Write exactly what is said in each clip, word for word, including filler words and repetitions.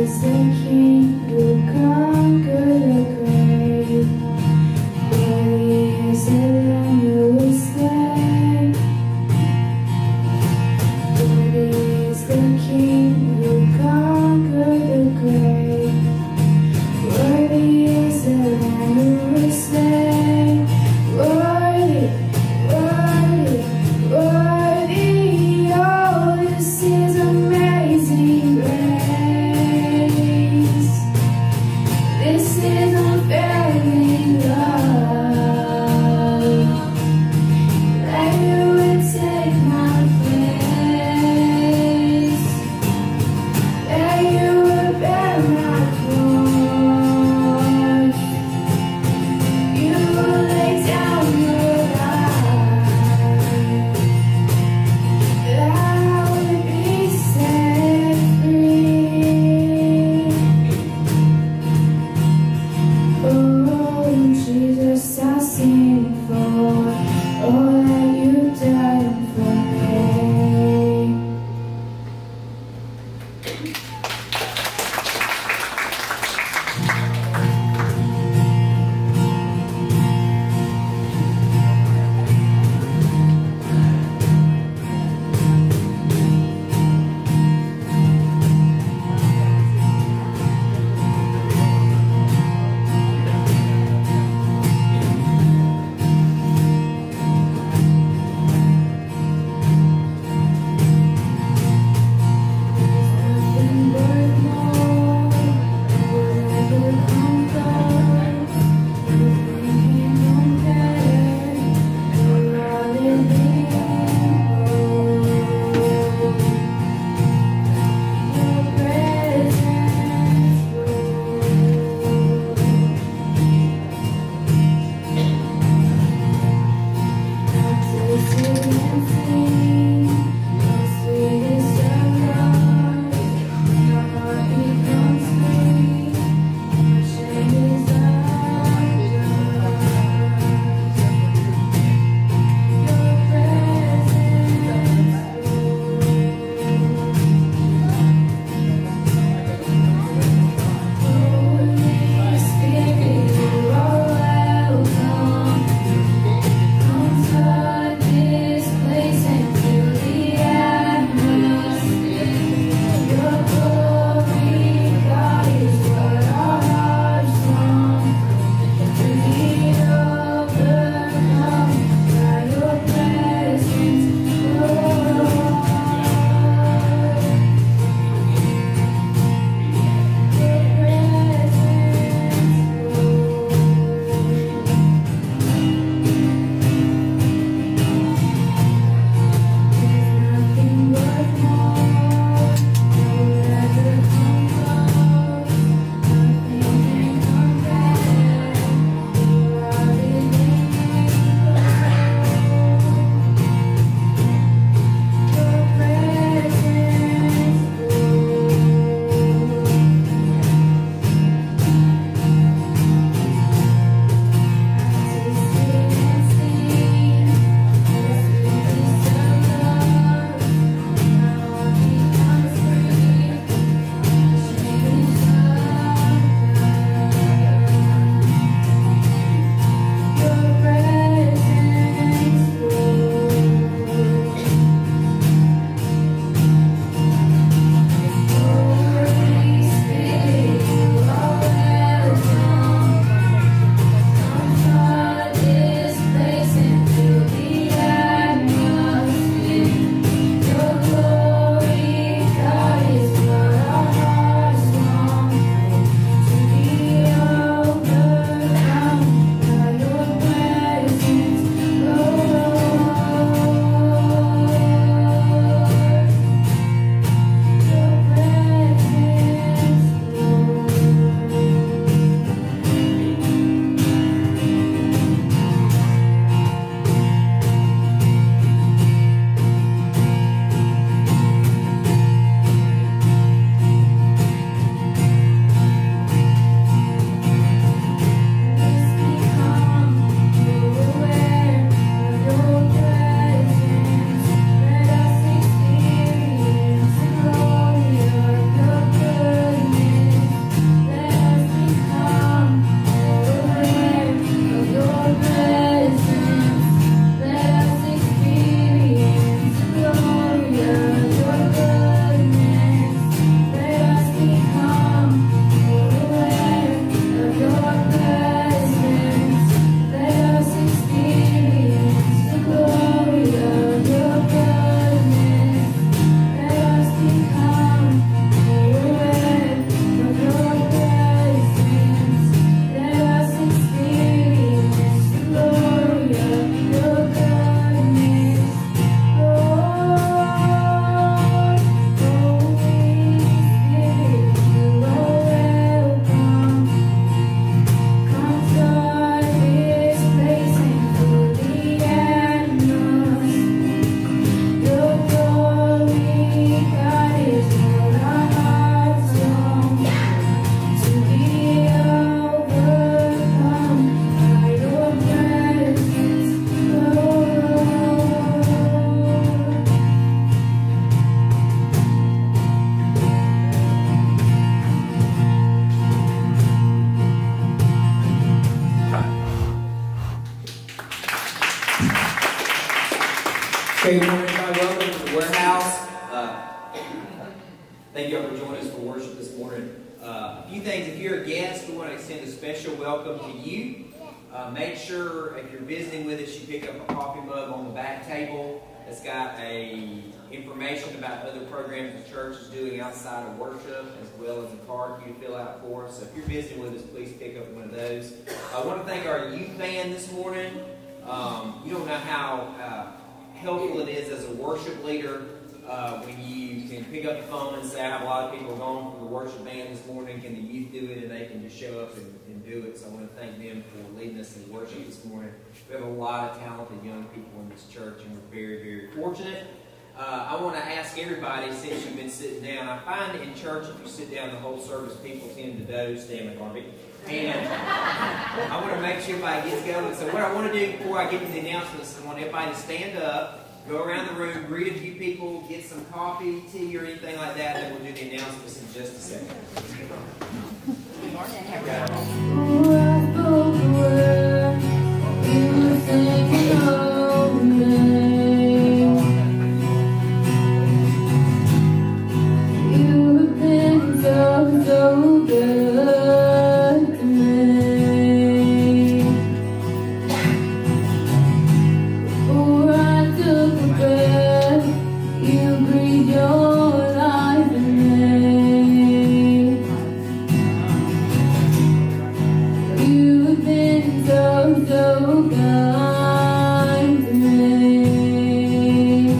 is the King who conquered the grave. Worthy is the Lamb who was slain. Worthy is the King who conquered the grave. Worthy is the Lamb who was slain. Worthy, worthy, worthy. Oh, this is amazing grace. join us for worship this morning. Uh, a few things. If you're a guest, we want to extend a special welcome to you. Uh, make sure if you're visiting with us, you pick up a coffee mug on the back table that's got a information about other programs the church is doing outside of worship, as well as a card for you to fill out for us. So if you're visiting with us, please pick up one of those. I want to thank our youth band this morning. Um, you don't know how uh, helpful it is as a worship leader uh, when you can pick up the phone and say, I have a lot of people going for the worship band this morning. Can the youth do it? And they can just show up and, and do it. So I want to thank them for leading us in worship this morning. We have a lot of talented young people in this church, and we're very, very fortunate. Uh, I want to ask everybody, since you've been sitting down, I find in church if you sit down the whole service, people tend to doze, stand McGarvey. And I want to make sure everybody gets going. So what I want to do before I get to the announcements, I want everybody to stand up, go around the room, greet a few people, get some coffee, tea, or anything like that, and then we'll do the announcements in just a second. Good morning, so good to me. Before I took a breath, you breathed your life in me. You've been so, so kind to me.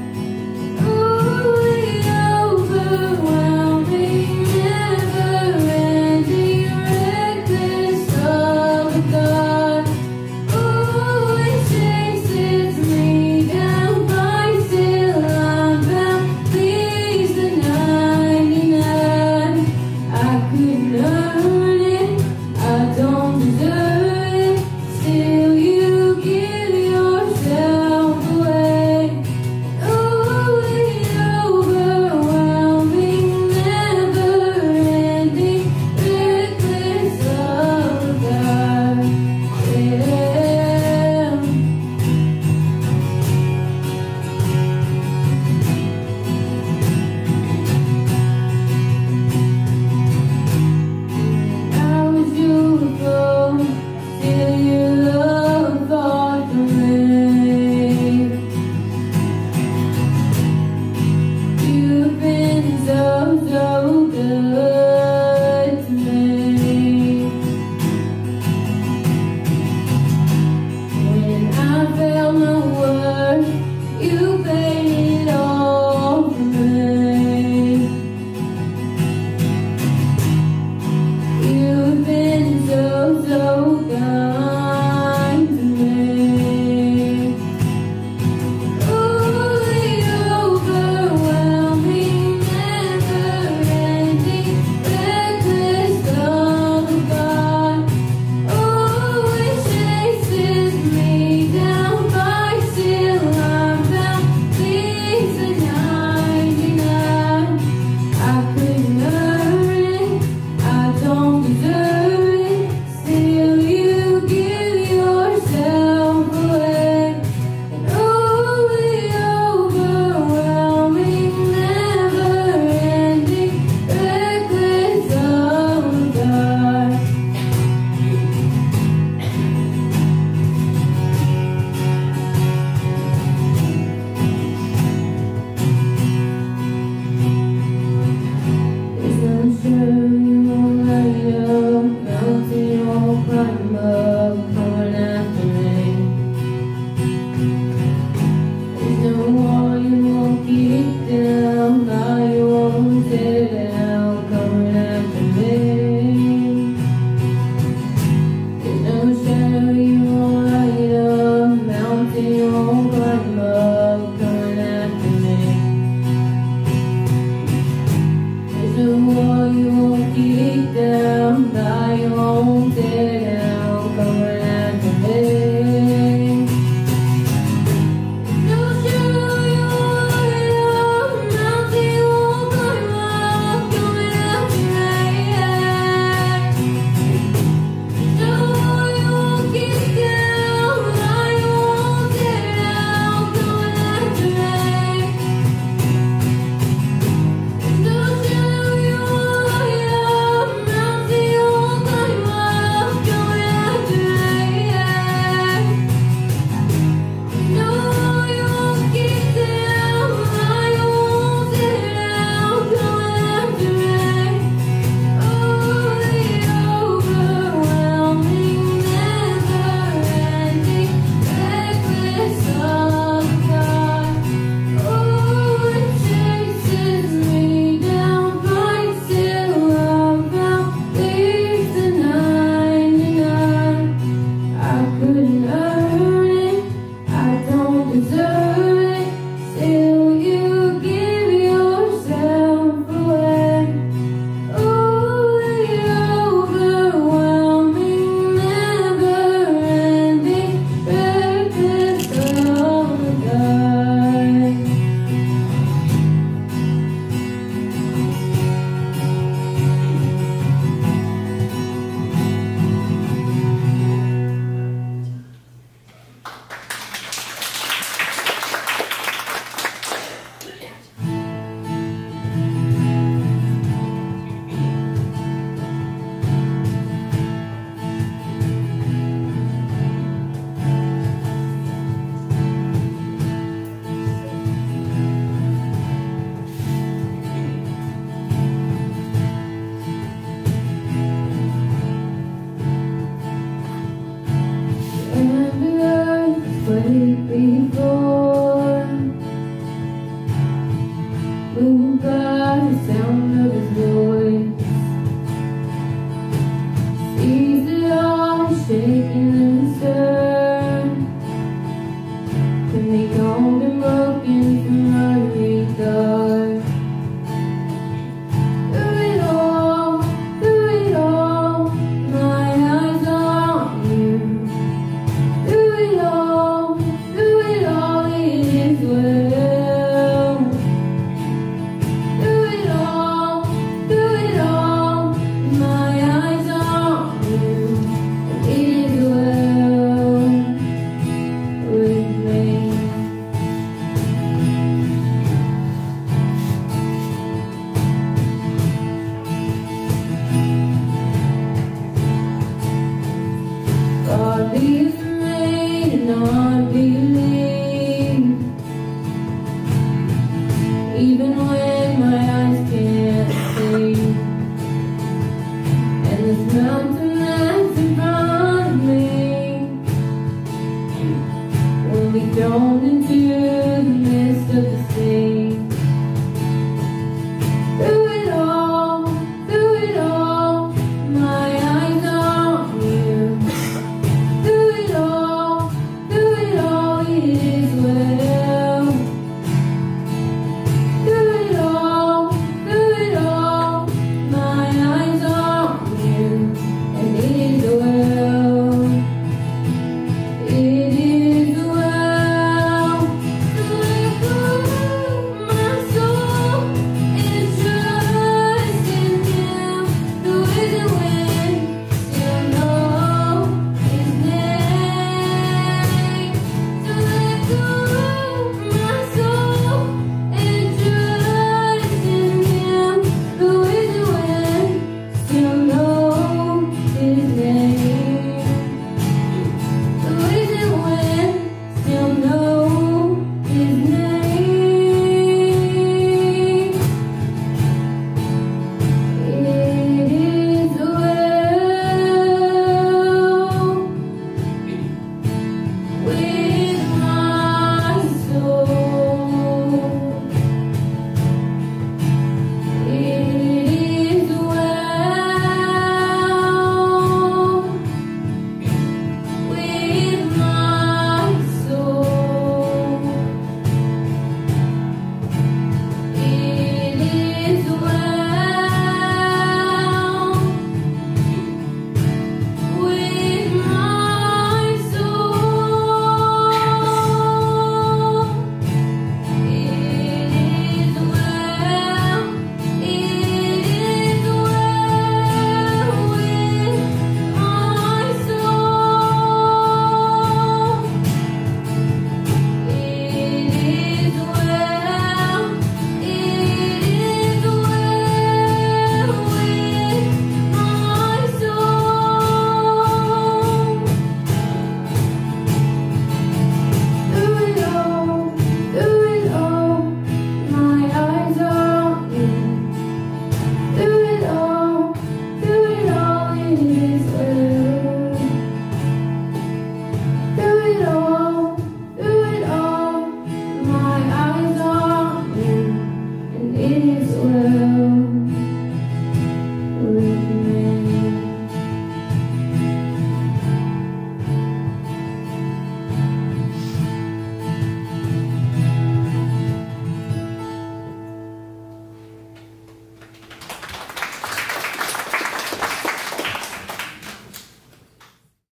Ooh, the overwhelming, never-ending, reckless love of God. Ooh, it chases me down, but still I'm bound. Leaves the ninety-nine. I couldn't earn it, I don't deserve it. Still, you give yourself away. Ooh, the overwhelming, never-ending, reckless love of God. Yeah. I was beautiful, still your love fought for me. You've been so, so good to me. When I felt my worth, you paid it all for me. You've been so, so kind to me. Ooh, the overwhelming, never-ending, reckless love of God. Ooh, it chases me down, but still I'm bound. Leaves the ninety-nine. I couldn't earn it, I don't deserve it. Still, you give yourself away. And oh, the overwhelming, never-ending, reckless love of God. There's no shame on light up, mountain or climb up, coming after me. There's no wall you won't kick down, lie you won't tear down, coming after me. There's no shadow you won't light up, mountain you won't climb up, coming after me. There's no wall you won't kick down, lie